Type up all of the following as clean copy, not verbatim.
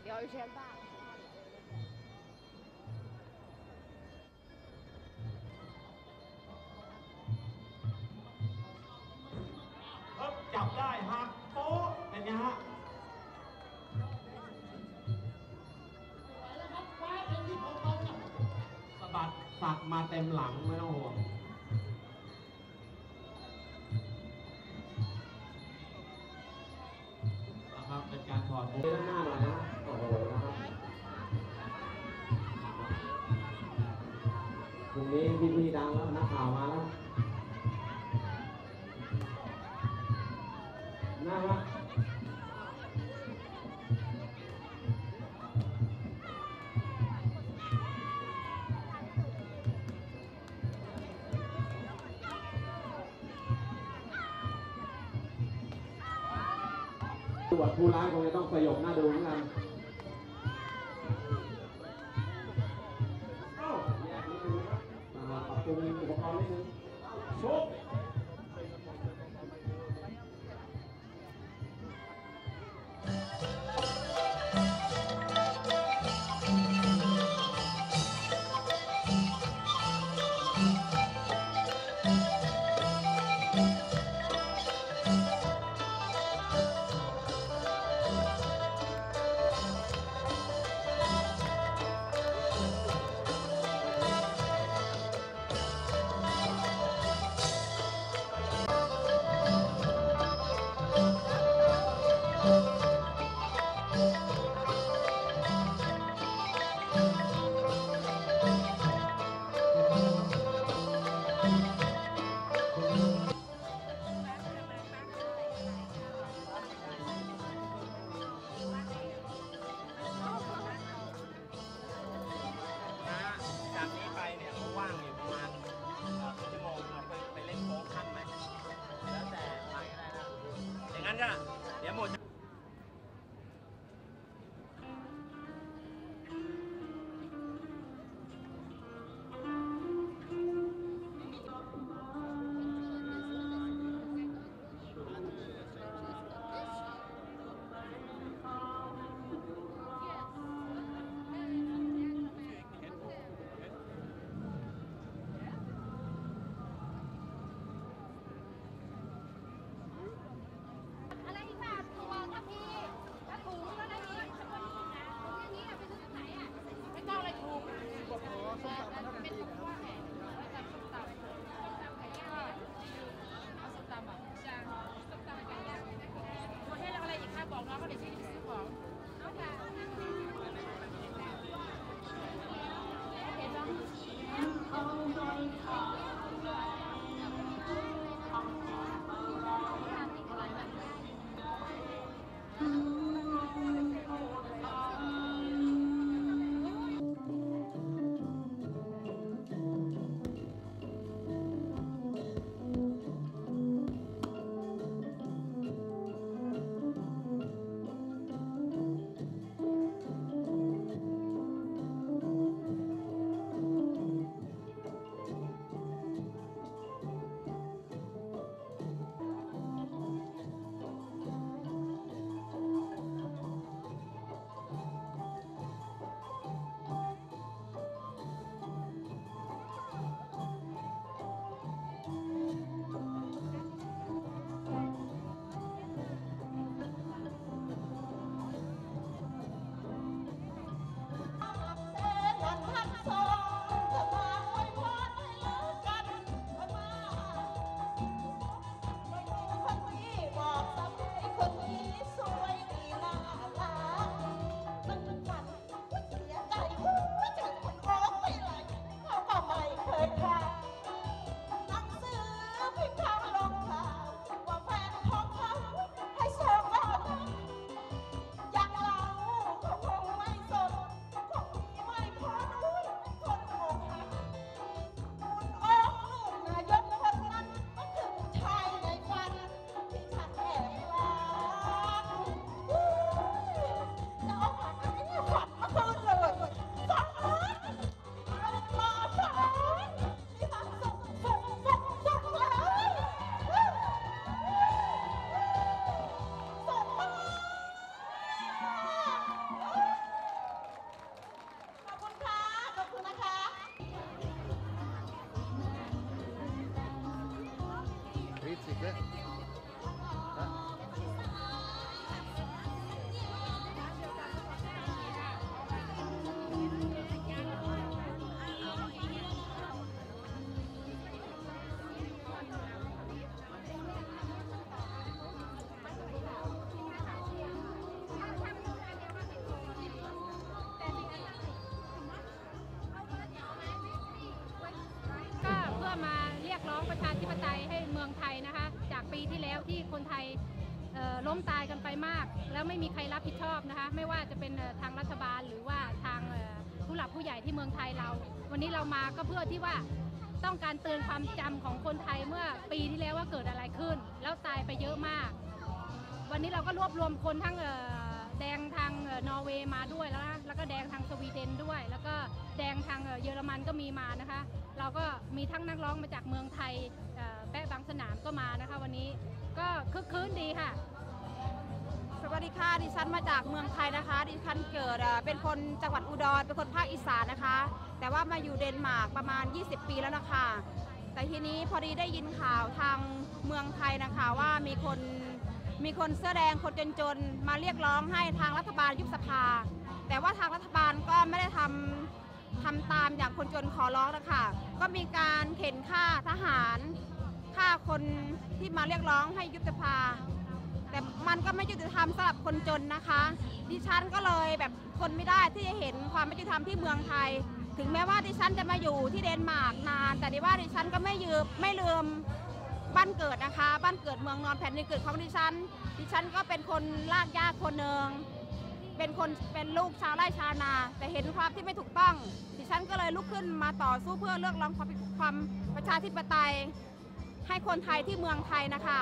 有一些大。 จับได้หักโป๊ะเป็นไงฮะสะบัดสักมาเต็มหลังไม่ต้องห่วงนะครับเป็นการถอดโป๊ะด้านหน้าหน่อยนะโอ้โหนะครับตรงนี้พี่ๆดังแล้วนักข่าวมาแล้วน่ารักตรวจผู้ร้ายคงจะต้องสยบหน้าดูเหมือนกันแยกนิดนึงครับปรับปรุงอุปกรณ์นิดนึงชกจากนี้ไปเนี่ยเขาว่างอยู่ประมาณชั่วโมงเราไปเล่นโค้งขั้นไหมแล้วแต่ไปก็ได้นะอย่างนั้นก็เดี๋ยวหมดบอกน้องเขาเดี๋ยวช่วยซื้อของน้องค่ะเห็นเนี่ยประชาธิปไตยให้เมืองไทยนะคะจากปีที่แล้วที่คนไทยล้มตายกันไปมากแล้วไม่มีใครรับผิดชอบนะคะไม่ว่าจะเป็นทางรัฐบาลหรือว่าทางผู้หลักผู้ใหญ่ที่เมืองไทยเราวันนี้เรามาก็เพื่อที่ว่าต้องการเตือนความจำของคนไทยเมื่อปีที่แล้วว่าเกิดอะไรขึ้นแล้วตายไปเยอะมากวันนี้เราก็รวบรวมคนทั้งแดงทางนอร์เวย์มาด้วยแล้วก็แดงทางสวีเดนด้วยแล้วก็แดงทางเยอรมันก็มีมานะคะเราก็มีทั้งนักร้องมาจากเมืองไทยแปะบางสนามก็มานะคะวันนี้ก็คึกคืนดีค่ะสวัสดีค่ะดิฉันมาจากเมืองไทยนะคะดิฉันเกิดเป็นคนจังหวัดอุดรเป็นคนภาคอีสานนะคะแต่ว่ามาอยู่เดนมาร์กประมาณ20 ปีแล้วนะคะแต่ทีนี้พอดีได้ยินข่าวทางเมืองไทยนะคะว่ามีคนเสื้อแดงคนจนๆมาเรียกร้องให้ทางรัฐบาลยุบสภาแต่ว่าทางรัฐบาลก็ไม่ได้ทำตามอย่างคนจนขอร้องนะคะก็มีการเข็นฆ่าทหารฆ่าคนที่มาเรียกร้องให้ยุบสภาแต่มันก็ไม่ยุติธรรมสำหรับคนจนนะคะดิฉันก็เลยแบบทนไม่ได้ที่จะเห็นความไม่ยุติธรรมที่เมืองไทยถึงแม้ว่าดิฉันจะมาอยู่ที่เดนมาร์กนานแต่ดิว่าดิฉันก็ไม่ลืมบ้านเกิดนะคะบ้านเกิดเมืองนอนแผ่นดินเกิดของดิฉันก็เป็นคนลากยากคนหนึ่งเป็นลูกชาวไร่ชาวนาแต่เห็นความที่ไม่ถูกต้องดิฉันก็เลยลุกขึ้นมาต่อสู้เพื่อเรียกร้องความประชาธิปไตยให้คนไทยที่เมืองไทยนะคะ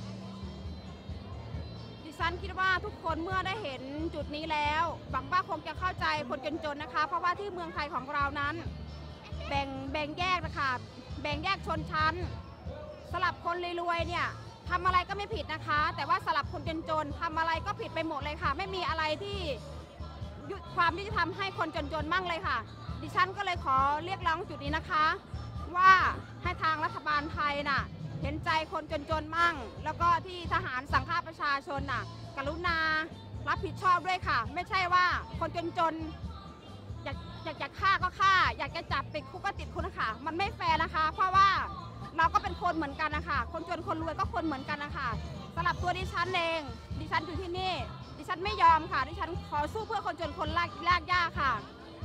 ดิฉันคิดว่าทุกคนเมื่อได้เห็นจุดนี้แล้วหวังว่าคงจะเข้าใจคนจนๆนะคะเพราะว่าที่เมืองไทยของเรานั้นแบ่งแยกนะคะแบ่งแยกชนชั้นสลับคนรวยๆเนี่ยทำอะไรก็ไม่ผิดนะคะแต่ว่าสลับคนจนๆทำอะไรก็ผิดไปหมดเลยค่ะไม่มีอะไรที่ความยุติธรรมให้คนจนๆมั่งเลยค่ะดิฉันก็เลยขอเรียกร้องจุดนี้นะคะว่าให้ทางรัฐบาลไทยน่ะเห็นใจคนจนๆมั่งแล้วก็ที่ทหารสั่งฆ่าประชาชนน่ะกรุณารับผิดชอบด้วยค่ะไม่ใช่ว่าคนจนๆอยากฆ่าก็ฆ่าอยากจะจับติดคุกก็ติดคุกนะคะมันไม่แฟร์นะคะเพราะว่าเราก็เป็นคนเหมือนกันนะคะคนจนคนรวยก็คนเหมือนกันนะคะสำหรับตัวดิฉันเองดิฉันอยู่ที่นี่ดิฉันไม่ยอมค่ะดิฉันขอสู้เพื่อคนจนคนลากยากค่ะ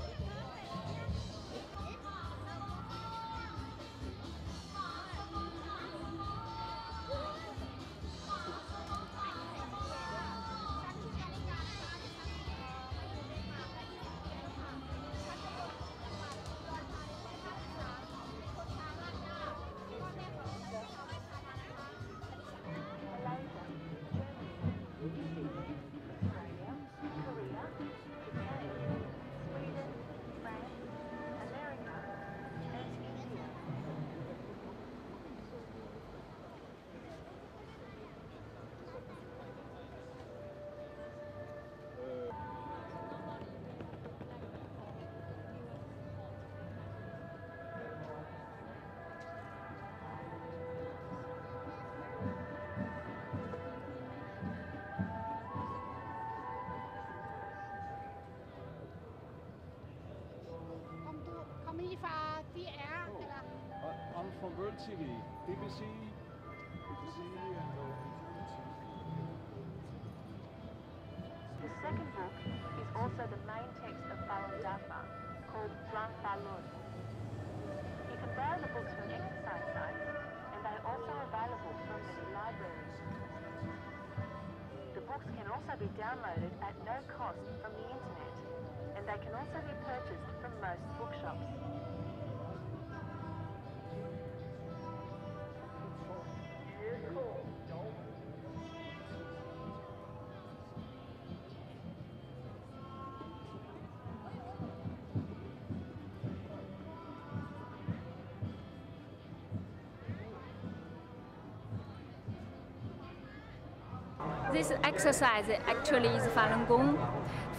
I'm from World TV, BBC, The second book is also the main text of Falun Dafa, called Drang Falun. You can borrow the books from exercise sites, and they are also available from many libraries. The books can also be downloaded at no cost from the internet, and they can also be purchased from most bookshops. This exercise actually is Falun Gong.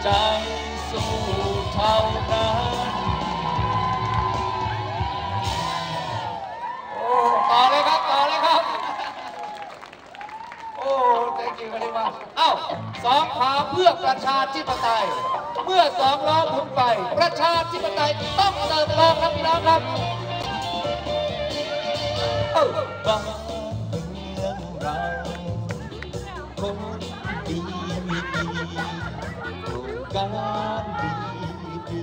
ใจสู้เท่านั้นโอ้ต่อเลยครับต่อเลยครับโอ้ thank you very much เอ้าสองขาเพื่อประชาธิปไตยเมื่อสองล้อหมุนไปประชาธิปไตยต้องเติบโตครับพี่น้องครับบ้านเมืองเราคนดีโครงการดี